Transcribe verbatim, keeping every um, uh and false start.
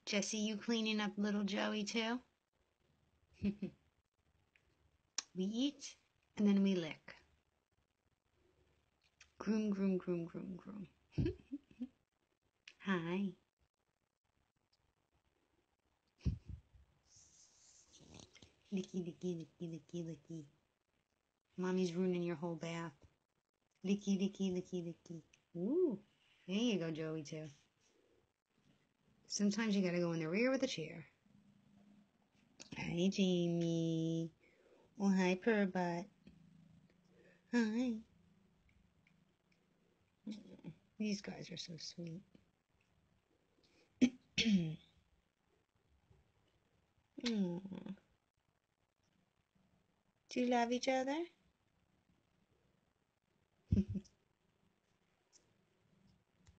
Jesse, you cleaning up little Joey too? We eat and then we lick. Groom, groom, groom, groom, groom. Hi. Licky, licky, licky, licky, licky. Mommy's ruining your whole bath. Licky, licky, licky, licky. Ooh. There you go, Joey too. Sometimes you gotta go in the rear with a chair. Hi, Jamie. Oh, hi, Purrbot. Hi. These guys are so sweet. Aww. Do you love each other?